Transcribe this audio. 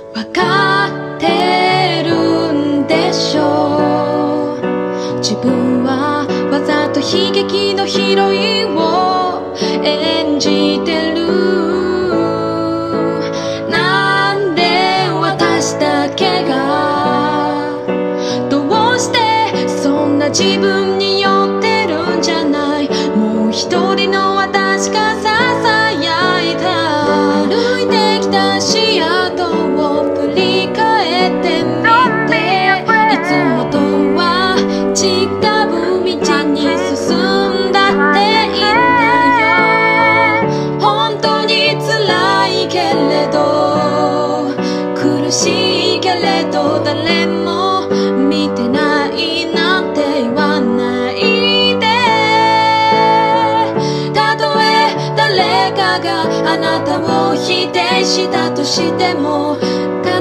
わかってるんでしょう。自分はわざと悲劇のヒロインを演じてる。なんで私だけがどうしてそんな自分に酔ってるんじゃない。もう一人の私がささやいた歩いてきた足跡を振り返ってみて、いつもとは違う道に進んだっていいんだよ。本当に辛いけれど苦しいけれど誰も見てないなんて言わないで。たとえ誰かがあなたを否定したとしても